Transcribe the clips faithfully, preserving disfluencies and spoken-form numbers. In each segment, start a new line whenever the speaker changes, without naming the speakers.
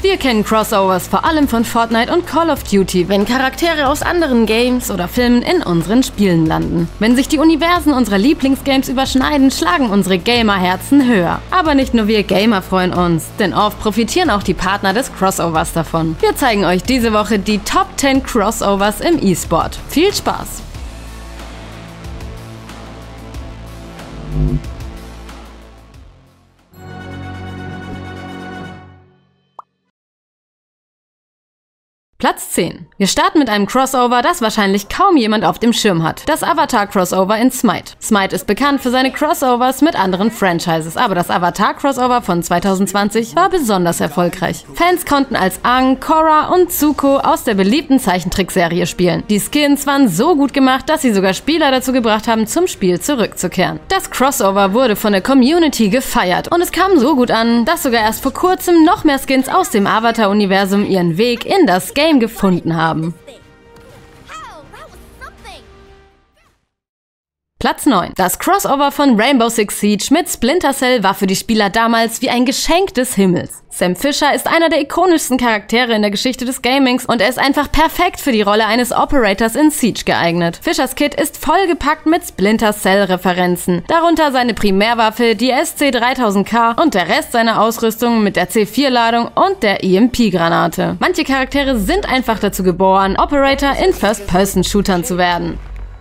Wir kennen Crossovers vor allem von Fortnite und Call of Duty, wenn Charaktere aus anderen Games oder Filmen in unseren Spielen landen. Wenn sich die Universen unserer Lieblingsgames überschneiden, schlagen unsere Gamer-Herzen höher. Aber nicht nur wir Gamer freuen uns, denn oft profitieren auch die Partner des Crossovers davon. Wir zeigen euch diese Woche die Top zehn Crossovers im E-Sport. Viel Spaß! Platz zehn. Wir starten mit einem Crossover, das wahrscheinlich kaum jemand auf dem Schirm hat. Das Avatar-Crossover in Smite. Smite ist bekannt für seine Crossovers mit anderen Franchises, aber das Avatar-Crossover von zwanzig zwanzig war besonders erfolgreich. Fans konnten als Aang, Korra und Zuko aus der beliebten Zeichentrickserie spielen. Die Skins waren so gut gemacht, dass sie sogar Spieler dazu gebracht haben, zum Spiel zurückzukehren. Das Crossover wurde von der Community gefeiert und es kam so gut an, dass sogar erst vor kurzem noch mehr Skins aus dem Avatar-Universum ihren Weg in das Game gefunden haben. Platz neun. Das Crossover von Rainbow Six Siege mit Splinter Cell war für die Spieler damals wie ein Geschenk des Himmels. Sam Fisher ist einer der ikonischsten Charaktere in der Geschichte des Gamings und er ist einfach perfekt für die Rolle eines Operators in Siege geeignet. Fishers Kit ist vollgepackt mit Splinter Cell Referenzen, darunter seine Primärwaffe, die S C dreitausend K und der Rest seiner Ausrüstung mit der C vier Ladung und der E M P-Granate. Manche Charaktere sind einfach dazu geboren, Operator in First-Person-Shootern zu werden.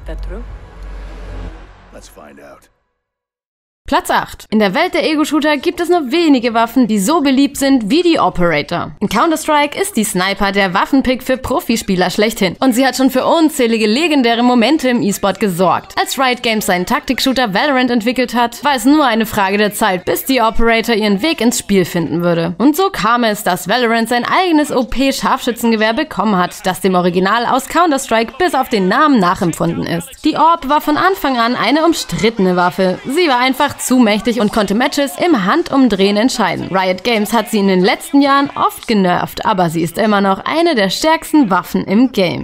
Let's find out.
Platz acht. In der Welt der Ego-Shooter gibt es nur wenige Waffen, die so beliebt sind wie die Operator. In Counter-Strike ist die Sniper der Waffenpick für Profispieler schlechthin und sie hat schon für unzählige legendäre Momente im E-Sport gesorgt. Als Riot Games seinen Taktik-Shooter Valorant entwickelt hat, war es nur eine Frage der Zeit, bis die Operator ihren Weg ins Spiel finden würde. Und so kam es, dass Valorant sein eigenes O P-Scharfschützengewehr bekommen hat, das dem Original aus Counter-Strike bis auf den Namen nachempfunden ist. Die A W P war von Anfang an eine umstrittene Waffe. Sie war einfach zu mächtig und konnte Matches im Handumdrehen entscheiden. Riot Games hat sie in den letzten Jahren oft genervt, aber sie ist immer noch eine der stärksten Waffen im Game.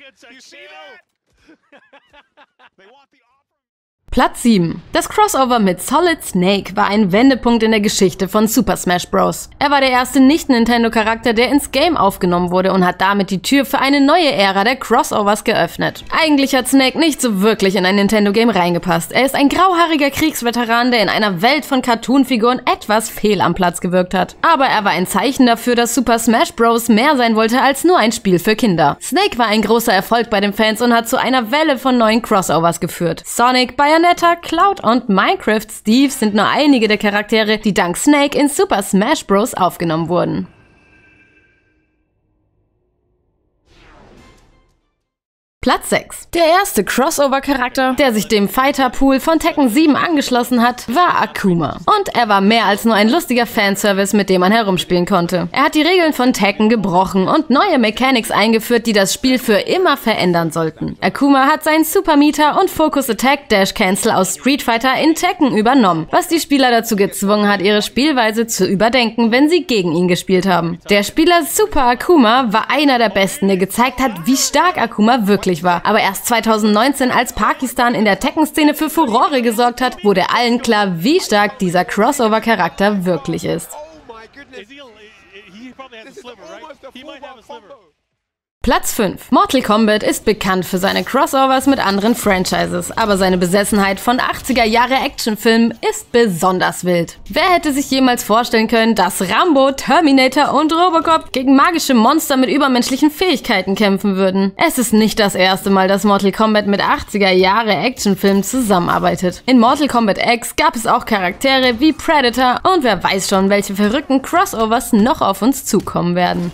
Platz sieben. Das Crossover mit Solid Snake war ein Wendepunkt in der Geschichte von Super Smash Bros. Er war der erste Nicht-Nintendo-Charakter, der ins Game aufgenommen wurde und hat damit die Tür für eine neue Ära der Crossovers geöffnet. Eigentlich hat Snake nicht so wirklich in ein Nintendo-Game reingepasst. Er ist ein grauhaariger Kriegsveteran, der in einer Welt von Cartoon-Figuren etwas fehl am Platz gewirkt hat. Aber er war ein Zeichen dafür, dass Super Smash Bros. Mehr sein wollte als nur ein Spiel für Kinder. Snake war ein großer Erfolg bei den Fans und hat zu einer Welle von neuen Crossovers geführt. Sonic, Bayonetta, Cloud und Minecraft Steve sind nur einige der Charaktere, die dank Snake in Super Smash Bros. Aufgenommen wurden. Platz sechs. Der erste Crossover-Charakter, der sich dem Fighter-Pool von Tekken sieben angeschlossen hat, war Akuma. Und er war mehr als nur ein lustiger Fanservice, mit dem man herumspielen konnte. Er hat die Regeln von Tekken gebrochen und neue Mechanics eingeführt, die das Spiel für immer verändern sollten. Akuma hat seinen Super Meter und Focus Attack Dash Cancel aus Street Fighter in Tekken übernommen, was die Spieler dazu gezwungen hat, ihre Spielweise zu überdenken, wenn sie gegen ihn gespielt haben. Der Spieler Super Akuma war einer der besten, der gezeigt hat, wie stark Akuma wirklich war. Aber erst zweitausendneunzehn, als Pakistan in der Tekken-Szene für Furore gesorgt hat, wurde allen klar, wie stark dieser Crossover-Charakter wirklich ist. Platz fünf. Mortal Kombat ist bekannt für seine Crossovers mit anderen Franchises, aber seine Besessenheit von achtziger Jahre Actionfilmen ist besonders wild. Wer hätte sich jemals vorstellen können, dass Rambo, Terminator und Robocop gegen magische Monster mit übermenschlichen Fähigkeiten kämpfen würden? Es ist nicht das erste Mal, dass Mortal Kombat mit achtziger Jahre Actionfilmen zusammenarbeitet. In Mortal Kombat X gab es auch Charaktere wie Predator und wer weiß schon, welche verrückten Crossovers noch auf uns zukommen werden.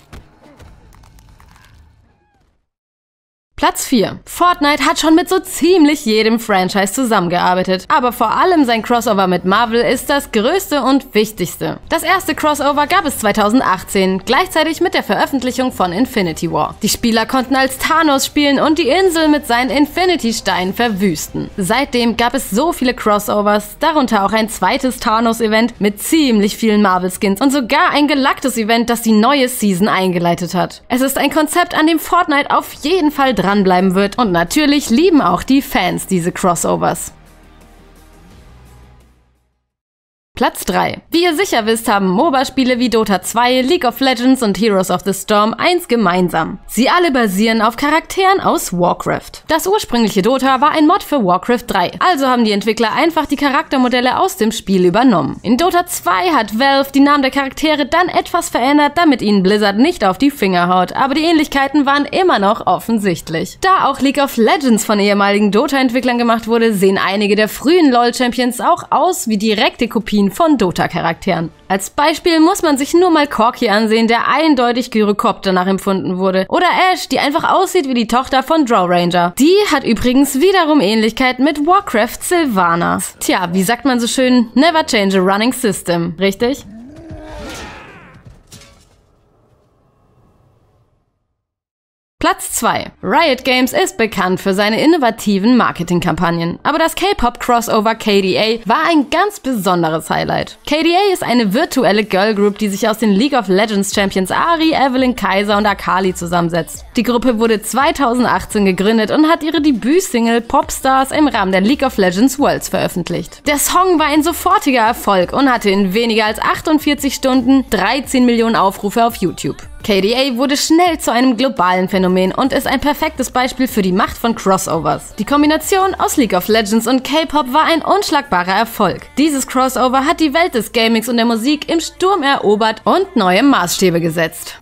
Platz vier. Fortnite hat schon mit so ziemlich jedem Franchise zusammengearbeitet, aber vor allem sein Crossover mit Marvel ist das größte und wichtigste. Das erste Crossover gab es zweitausendachtzehn, gleichzeitig mit der Veröffentlichung von Infinity War. Die Spieler konnten als Thanos spielen und die Insel mit seinen Infinity-Steinen verwüsten. Seitdem gab es so viele Crossovers, darunter auch ein zweites Thanos-Event mit ziemlich vielen Marvel-Skins und sogar ein Galactus-Event, das die neue Season eingeleitet hat. Es ist ein Konzept, an dem Fortnite auf jeden Fall dran dranbleiben wird und natürlich lieben auch die Fans diese Crossovers. Platz drei. Wie ihr sicher wisst, haben MOBA-Spiele wie Dota zwei, League of Legends und Heroes of the Storm eins gemeinsam. Sie alle basieren auf Charakteren aus Warcraft. Das ursprüngliche Dota war ein Mod für Warcraft drei, also haben die Entwickler einfach die Charaktermodelle aus dem Spiel übernommen. In Dota zwei hat Valve die Namen der Charaktere dann etwas verändert, damit ihnen Blizzard nicht auf die Finger haut, aber die Ähnlichkeiten waren immer noch offensichtlich. Da auch League of Legends von ehemaligen Dota-Entwicklern gemacht wurde, sehen einige der frühen LoL-Champions auch aus wie direkte Kopien von Dota-Charakteren. Als Beispiel muss man sich nur mal Corki ansehen, der eindeutig Gyrocopter nachempfunden wurde. Oder Ashe, die einfach aussieht wie die Tochter von Drow Ranger. Die hat übrigens wiederum Ähnlichkeit mit Warcraft Sylvanas. Tja, wie sagt man so schön, never change a running system, richtig? Platz zwei. Riot Games ist bekannt für seine innovativen Marketingkampagnen, aber das K-Pop-Crossover K D A war ein ganz besonderes Highlight. K D A ist eine virtuelle Girlgroup, die sich aus den League of Legends Champions Ahri, Evelynn, Kai'Sa und Akali zusammensetzt. Die Gruppe wurde zweitausendachtzehn gegründet und hat ihre Debütsingle Popstars im Rahmen der League of Legends Worlds veröffentlicht. Der Song war ein sofortiger Erfolg und hatte in weniger als achtundvierzig Stunden dreizehn Millionen Aufrufe auf YouTube. K D A wurde schnell zu einem globalen Phänomen und ist ein perfektes Beispiel für die Macht von Crossovers. Die Kombination aus League of Legends und K-Pop war ein unschlagbarer Erfolg. Dieses Crossover hat die Welt des Gamings und der Musik im Sturm erobert und neue Maßstäbe gesetzt.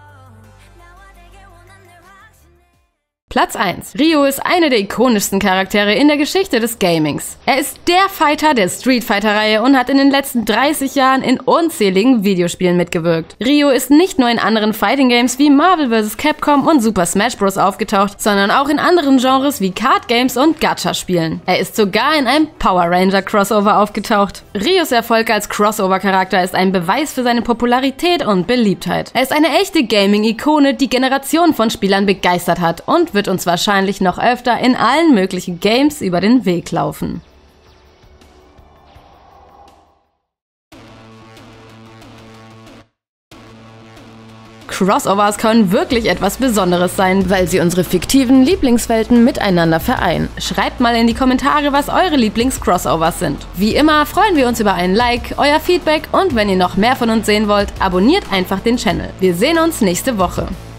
Platz eins. Ryo ist einer der ikonischsten Charaktere in der Geschichte des Gamings. Er ist der Fighter der Street Fighter-Reihe und hat in den letzten dreißig Jahren in unzähligen Videospielen mitgewirkt. Ryo ist nicht nur in anderen Fighting Games wie Marvel versus. Capcom und Super Smash Bros. Aufgetaucht, sondern auch in anderen Genres wie Card Games und Gacha-Spielen. Er ist sogar in einem Power Ranger Crossover aufgetaucht. Ryos Erfolg als Crossover-Charakter ist ein Beweis für seine Popularität und Beliebtheit. Er ist eine echte Gaming-Ikone, die Generationen von Spielern begeistert hat und wird wird uns wahrscheinlich noch öfter in allen möglichen Games über den Weg laufen. Crossovers können wirklich etwas Besonderes sein, weil sie unsere fiktiven Lieblingswelten miteinander vereinen. Schreibt mal in die Kommentare, was eure Lieblings-Crossovers sind. Wie immer freuen wir uns über einen Like, euer Feedback und wenn ihr noch mehr von uns sehen wollt, abonniert einfach den Channel. Wir sehen uns nächste Woche.